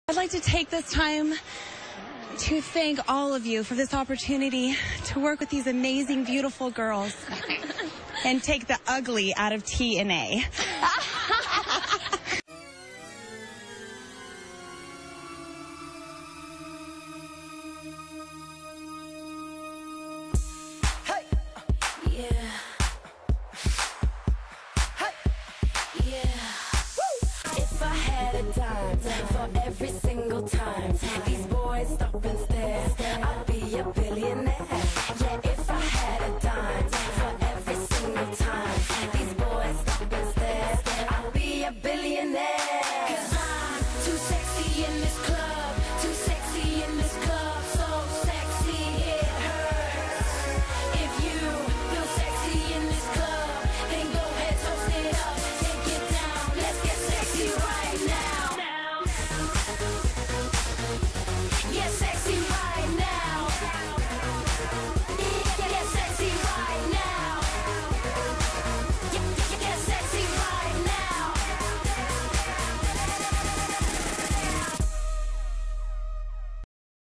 I'd like to take this time to thank all of you for this opportunity to work with these amazing, beautiful girls and take the ugly out of T and A. If I had a dime for every single